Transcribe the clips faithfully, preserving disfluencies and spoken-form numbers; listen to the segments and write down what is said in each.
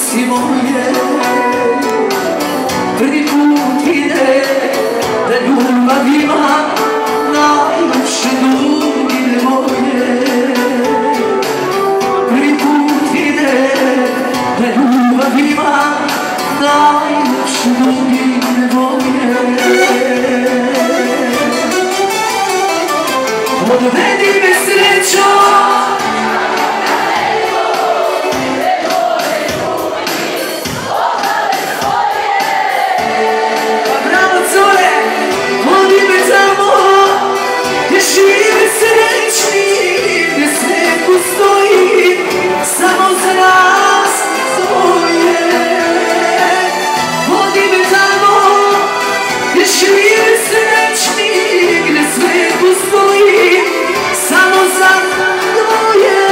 si moje. Prvi put ide da ljubav ima najlepše dugine moje. Prvi put ide da ljubav ima najlepše dugine moje. Odvedi me srećo, žive srećni, gdje sve postoji samo za nas dvoje. Vodi me tamo, gdje žive srećni, gdje sve postoji samo za dvoje.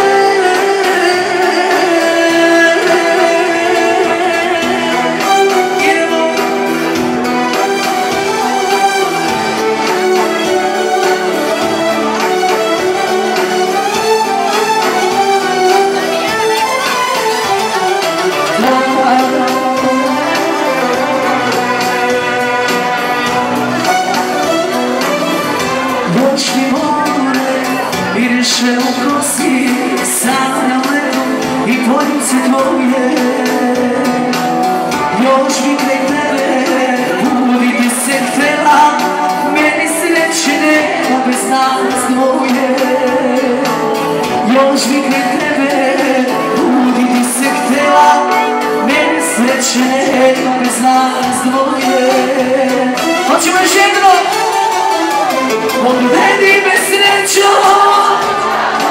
Noćni more miriše u kosi, san na ledu i poljuce tvoje. Još mi kraj tebe buditi se htjela, meni sreće nema bez nas dvoje. Još mi kraj tebe buditi se htjela, meni sreće nema bez nas dvoje. Hoćemo još jedno! Odvedi me srećo,